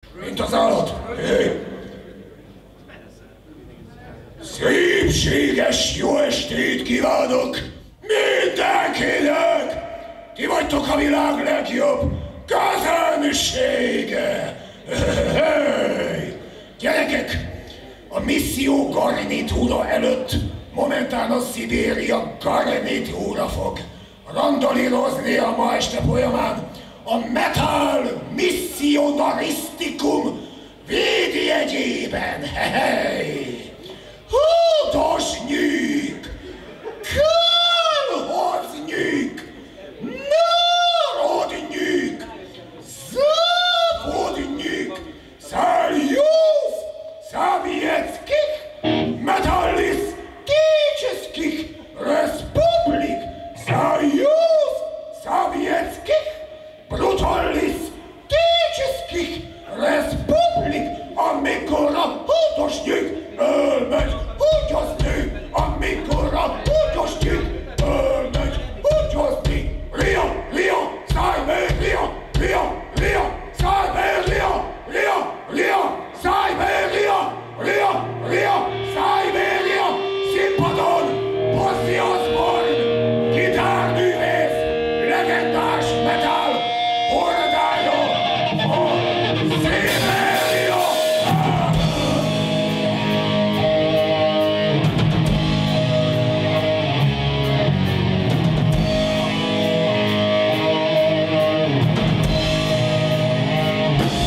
mint az állat. Szépséges jó estét kívánok mindenkinek! Ti vagytok a világ legjobb közönsége! Gyerekek, a misszió garnitúra előtt momentán a Szibéria garnitúra fog randalírozni a ma este folyamán a Metal Missionarisztikum védjegyében. Húdosnyik! Kálhoznyik! Národnyik! Závodnyik! Száljusz! Szávieckik! Metalliszticseszkik! Respublik! Száljusz! Szávieckik! Brutaliszticseszkik! Respublik! Amikor a húdosnyik elmegy húgyozni! Amikor a húdosnyik elmegy húgyozni! Lia! Lia! Szájbéria! Lia! Lia! Szájbéria! Lia! Lia! Szájbéria! Lia! Lia! Szájbéria! Színpadon! Bossziasz!